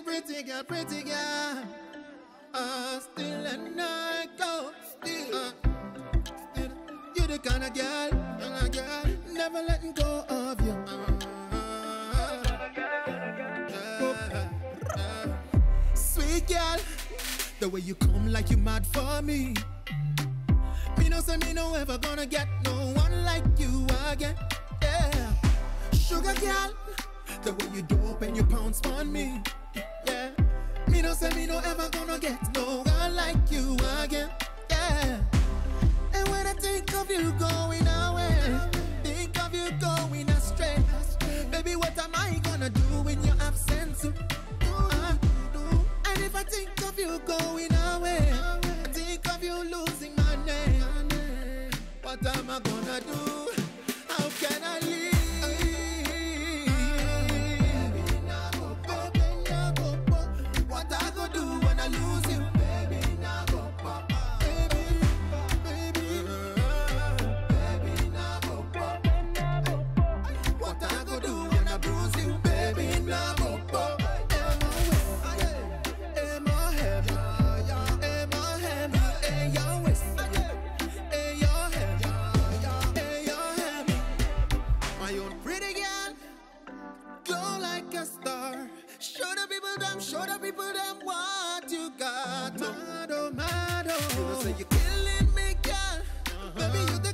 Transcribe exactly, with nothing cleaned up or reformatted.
girl, pretty girl, pretty girl. Uh, still and I go, still, uh, still. You the kind of girl, kind of girl, never letting go of you. Uh, uh, uh, sweet girl, the way you come like you mad for me. Me no say me no ever gonna get no one like you again. Yeah, sugar girl, the way you dope and you pounce on me. Yeah, me no say me no ever gonna get no one like you again. Yeah, and when I think of you going away, think of you going astray, baby, what am I gonna do in your absence? Uh, and if I think of you going away, I think of you losing my name. What am I gonna do? How can I leave? What I gonna do when I lose you? Baby, now go pop. Baby, baby, baby, now go pop. What I gonna do when I bruise you? Baby, now go pop. Show the people them what you got. Mado, mado. You know say you're killing me, girl. Uh-huh. Baby, you the